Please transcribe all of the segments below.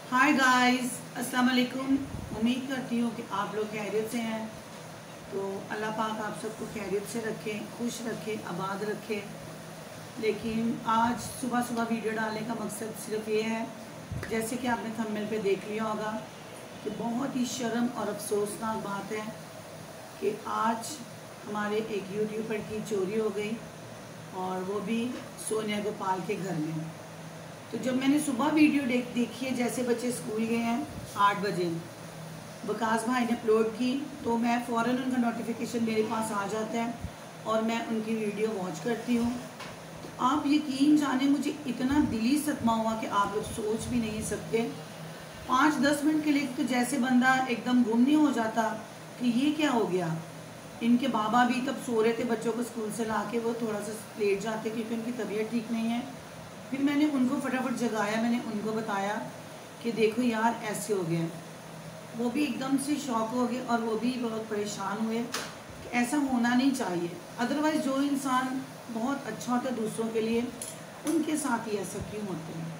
Hi guys, अस्सलाम वालेकुम। उम्मीद करती हूँ कि आप लोग खैरियत से हैं। तो अल्लाह पाक आप सबको खैरियत से रखें, खुश रखें, आबाद रखें। लेकिन आज सुबह सुबह वीडियो डालने का मकसद सिर्फ ये है, जैसे कि आपने थंबनेल पे देख लिया होगा, कि बहुत ही शर्म और अफसोसनाक बात है कि आज हमारे एक यूट्यूबर की चोरी हो गई, और वो भी सोनिया गोपाल के घर में। तो जब मैंने सुबह वीडियो देखी है, जैसे बच्चे स्कूल गए हैं 8 बजे, वकास भाई ने अपलोड की, तो मैं फ़ौरन उनका नोटिफिकेशन मेरे पास आ जाता है और मैं उनकी वीडियो वॉच करती हूँ। तो आप यकीन जाने, मुझे इतना दिली सदमा हुआ कि आप लोग सोच भी नहीं सकते। 5-10 मिनट के लिए तो जैसे बंदा एकदम गुम नहीं हो जाता कि ये क्या हो गया। इनके बाबा भी तब सो रहे थे, बच्चों को स्कूल से ला के वो थोड़ा सा लेट जाते क्योंकि उनकी तबीयत ठीक नहीं है। फिर मैंने उनको फटाफट जगाया, मैंने उनको बताया कि देखो यार ऐसे हो गया। वो भी एकदम से शॉक हो गए और वो भी बहुत परेशान हुए कि ऐसा होना नहीं चाहिए। अदरवाइज़ जो इंसान बहुत अच्छा होता है दूसरों के लिए, उनके साथ ही ऐसा क्यों होता है।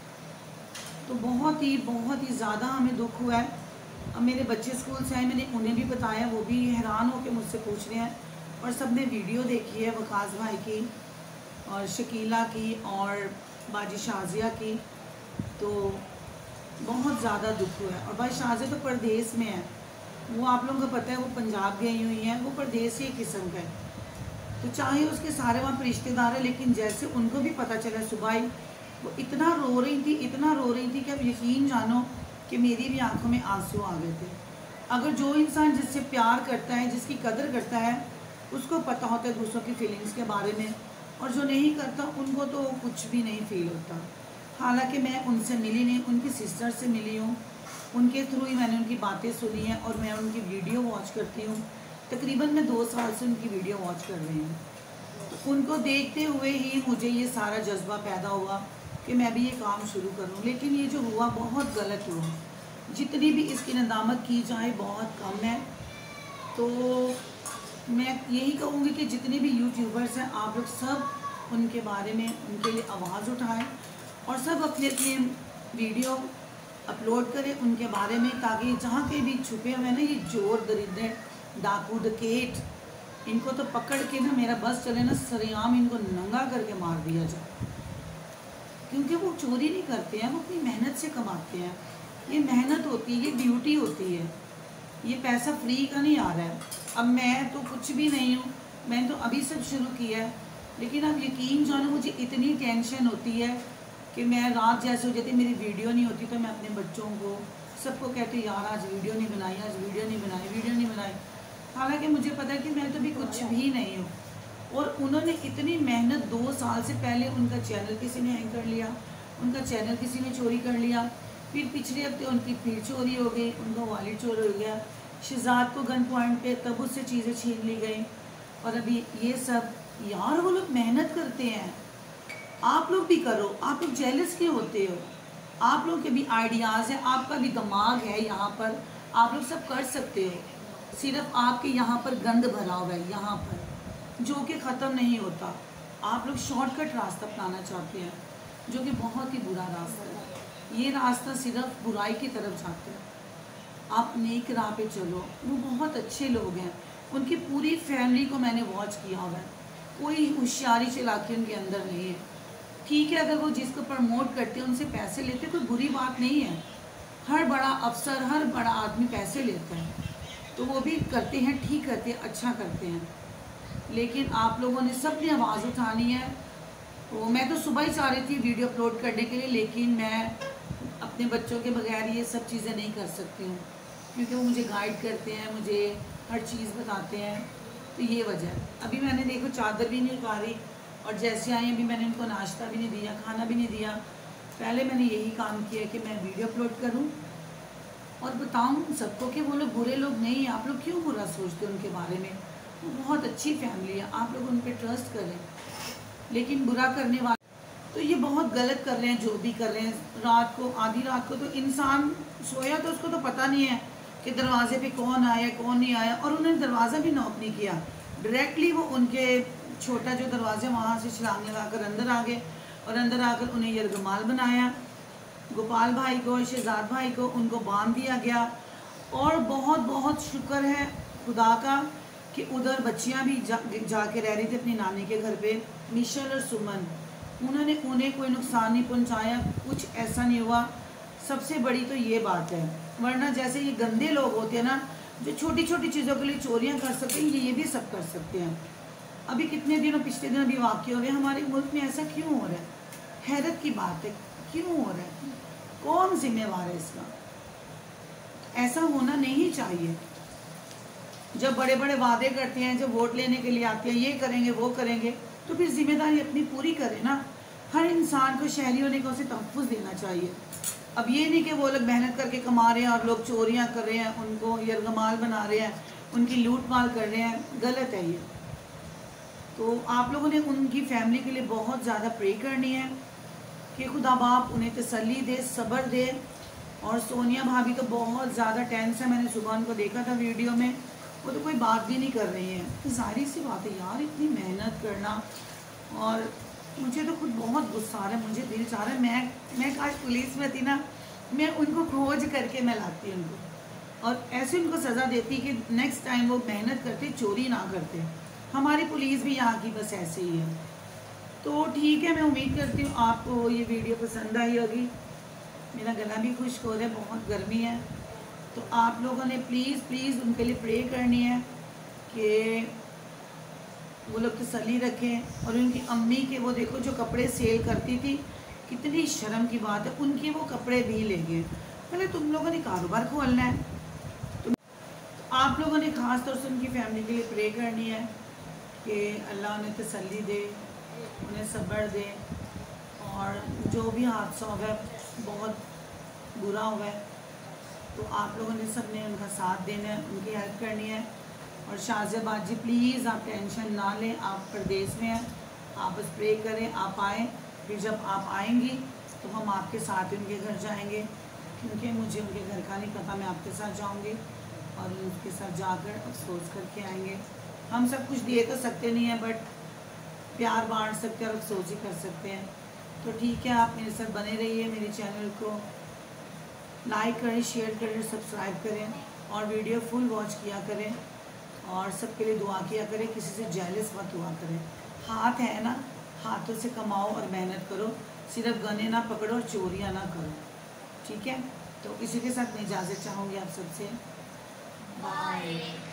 तो बहुत ही ज़्यादा हमें दुख हुआ है। अब मेरे बच्चे स्कूल से आए, मैंने उन्हें भी बताया, वो भी हैरान हो के मुझसे पूछ रहे हैं, और सब ने वीडियो देखी है वकास भाई की और शकीला की और बाजी शाजिया की। तो बहुत ज़्यादा दुख हुआ है। और भाई शाजिया तो परदेश में है, वो आप लोगों को पता है, वो पंजाब गई हुई हैं, वो परदेसी किस्म का है। तो चाहे उसके सारे वहाँ पर रिश्तेदार हैं, लेकिन जैसे उनको भी पता चला सुबह ही, वो इतना रो रही थी कि अब यकीन जानो कि मेरी भी आंखों में आंसू आ गए थे। अगर जो इंसान जिससे प्यार करता है, जिसकी कदर करता है, उसको पता होता है दूसरों की फीलिंग्स के बारे में, और जो नहीं करता उनको तो कुछ भी नहीं फील होता। हालांकि मैं उनसे मिली नहीं, उनकी सिस्टर से मिली हूँ, उनके थ्रू ही मैंने उनकी बातें सुनी हैं और मैं उनकी वीडियो वॉच करती हूँ। तकरीबन मैं 2 साल से उनकी वीडियो वॉच कर रही हूँ। तो उनको देखते हुए ही मुझे ये सारा जज्बा पैदा हुआ कि मैं भी ये काम शुरू करूँ। लेकिन ये जो हुआ बहुत गलत हुआ, जितनी भी इसकी नदामत की जाए बहुत कम है। तो मैं यही कहूँगी कि जितने भी यूट्यूबर्स हैं, आप लोग सब उनके बारे में, उनके लिए आवाज़ उठाएं और सब अपने अपने वीडियो अपलोड करें उनके बारे में, ताकि जहाँ के भी छुपे हुए ना ये चोर दरिद्र डाकू डकैत, इनको तो पकड़ के ना, मेरा बस चले ना, सरेआम इनको नंगा करके मार दिया जाए। क्योंकि वो चोरी नहीं करते हैं, वो अपनी मेहनत से कमाते हैं। ये मेहनत होती है, ये ड्यूटी होती है, ये पैसा फ्री का नहीं आ रहा है। अब मैं तो कुछ भी नहीं हूँ, मैंने तो अभी सब शुरू किया है। लेकिन अब यकीन जानो, मुझे इतनी टेंशन होती है कि मैं रात जैसे हो जाती, मेरी वीडियो नहीं होती तो मैं अपने बच्चों को सबको कहती यार आज वीडियो नहीं बनाई, आज वीडियो नहीं बनाई। हालांकि मुझे पता है कि मैं तो भी कुछ भी नहीं हूँ। और उन्होंने इतनी मेहनत, 2 साल से पहले उनका चैनल किसी ने हैंग कर लिया, उनका चैनल किसी ने चोरी कर लिया, फिर पिछले हफ्ते उनकी फिर चोरी हो गई, उनका वॉलेट चोरी हो गया, शहजाद को गन पॉइंट पे तब उससे चीज़ें छीन ली गई, और अभी ये सब। यार वो लोग मेहनत करते हैं, आप लोग भी करो। आप लोग जेलस क्यों होते हो? आप लोग के भी आइडियाज़ हैं, आपका भी दिमाग है, यहाँ पर आप लोग सब कर सकते हो। सिर्फ आपके यहाँ पर गंद भरा हुआ है, यहाँ पर जो कि ख़त्म नहीं होता। आप लोग शॉर्टकट रास्ता अपनाना चाहते हैं, जो कि बहुत ही बुरा रास्ता है। ये रास्ता सिर्फ बुराई की तरफ जाता है। आप नेक राह पे चलो। वो बहुत अच्छे लोग हैं, उनकी पूरी फैमिली को मैंने वॉच किया हुआ है, कोई होशियारी चलाकी उनके अंदर नहीं है। ठीक है, अगर वो जिसको प्रमोट करते हैं उनसे पैसे लेते, कोई बुरी बात नहीं है। हर बड़ा अफसर, हर बड़ा आदमी पैसे लेता है, तो वो भी करते हैं, ठीक करते हैं, अच्छा करते हैं। लेकिन आप लोगों ने सब ने आवाज़ उठानी है। तो मैं तो सुबह ही चाह रही थी वीडियो अपलोड करने के लिए, लेकिन मैं अपने बच्चों के बगैर ये सब चीज़ें नहीं कर सकती हूँ, क्योंकि वो मुझे गाइड करते हैं, मुझे हर चीज़ बताते हैं। तो ये वजह है। अभी मैंने देखो चादर भी नहीं उतारी, और जैसे आई अभी मैंने उनको नाश्ता भी नहीं दिया, खाना भी नहीं दिया। पहले मैंने यही काम किया कि मैं वीडियो अपलोड करूँ और बताऊँ सबको कि वो लोग बुरे लोग नहीं हैं। आप लोग क्यों बुरा सोचते हो उनके बारे में? वो बहुत अच्छी फैमिली है, आप लोग उन पर ट्रस्ट करें। लेकिन बुरा करने वाले तो ये बहुत गलत कर रहे हैं, जो भी कर रहे हैं। रात को, आधी रात को, तो इंसान सोया तो उसको तो पता नहीं है कि दरवाजे पे कौन आया कौन नहीं आया, और उन्होंने दरवाज़ा भी नॉक नहीं किया, डायरेक्टली वो उनके छोटा जो दरवाज़ा वहाँ से छलांग लगा कर अंदर आ गए, और अंदर आकर उन्हें यरगमाल बनाया। गोपाल भाई को, शहजाद भाई को, उनको बांध दिया गया। और बहुत बहुत शुक्र है खुदा का कि उधर बच्चियां भी जाके रह रही थी अपनी नानी के घर पे, मिशल और सुमन। उन्होंने उन्हें कोई नुकसान नहीं पहुंचाया, कुछ ऐसा नहीं हुआ। सबसे बड़ी तो ये बात है, वरना जैसे ये गंदे लोग होते हैं ना, जो छोटी छोटी चीज़ों के लिए चोरियां कर सकते हैं, ये भी सब कर सकते हैं। अभी कितने दिनों, पिछले दिनों भी वाक़या हो गए हमारे मुल्क में। ऐसा क्यों हो रहा है? हैरत की बात है, क्यों हो रहा है? कौन जिम्मेवार है इसका? ऐसा होना नहीं चाहिए। जब बड़े बड़े वादे करते हैं, जब वोट लेने के लिए आते हैं, ये करेंगे वो करेंगे, तो फिर जिम्मेदारी अपनी पूरी करें ना। हर इंसान को शहरी होने का उसे तहफ़्फ़ुज़ देना चाहिए। अब ये नहीं कि वो लोग मेहनत करके कमा रहे हैं और लोग चोरियां कर रहे हैं, उनको यरगमाल बना रहे हैं, उनकी लूट माल कर रहे हैं। गलत है ये। तो आप लोगों ने उनकी फैमिली के लिए बहुत ज़्यादा प्रे करनी है कि खुदा बाप उन्हें तसल्ली दे, सब्र दे। और सोनिया भाभी तो बहुत ज़्यादा टेंस है। मैंने सुबह उनको देखा था वीडियो में, वो तो कोई बात भी नहीं कर रही हैं। तो जाहिर सी बात है यार, इतनी मेहनत करना। और मुझे तो खुद बहुत गुस्सा आ रहा है, मुझे दिल चाह रहा है मैं काश पुलिस में थी ना, मैं उनको खोज करके मैं लाती उनको और ऐसे उनको सज़ा देती कि नेक्स्ट टाइम वो मेहनत करते, चोरी ना करते। हमारी पुलिस भी यहाँ की बस ऐसे ही है। तो ठीक है, मैं उम्मीद करती हूँ आपको ये वीडियो पसंद आई होगी। मेरा गला भी खुश्क हो रहा है, बहुत गर्मी है। तो आप लोगों ने प्लीज़ उनके लिए प्रे करनी है कि वो लोग तसल्ली रखें। और उनकी अम्मी के वो देखो जो कपड़े सेल करती थी, कितनी शर्म की बात है, उनके वो कपड़े भी ले गए। पहले तुम लोगों ने कारोबार खोलना है। तो आप लोगों ने ख़ास तौर से उनकी फैमिली के लिए प्रे करनी है कि अल्लाह उन्हें तसल्ली दे, उन्हें सब्र दे। और जो भी हादसा होगा, बहुत बुरा हुआ है, तो आप लोगों ने सब ने उनका साथ देना है, उनकी हेल्प करनी है। और शाहजहाबाद जी प्लीज़ आप टेंशन ना लें, आप प्रदेश में हैं, आप बस प्रे करें, आप आएँ। फिर जब आप आएंगी तो हम आपके साथ उनके घर जाएंगे, क्योंकि मुझे उनके घर का नहीं पता। मैं आपके साथ जाऊंगी और उनके साथ जाकर अफसोस करके आएंगे। हम सब कुछ दे तो सकते नहीं हैं, बट प्यार बांट सकते हैं और अफसोस ही कर सकते हैं। तो ठीक है, आप मेरे साथ बने रहिए, मेरे चैनल को लाइक करें, शेयर करें, सब्सक्राइब करें और वीडियो फुल वॉच किया करें। और सबके लिए दुआ किया करें, किसी से जेलस मत हुआ करें। हाथ है ना, हाथों से कमाओ और मेहनत करो, सिर्फ गने ना पकड़ो और चोरियां ना करो। ठीक है, तो इसी के साथ मैं इजाज़त चाहूँगी आप सबसे। बाय।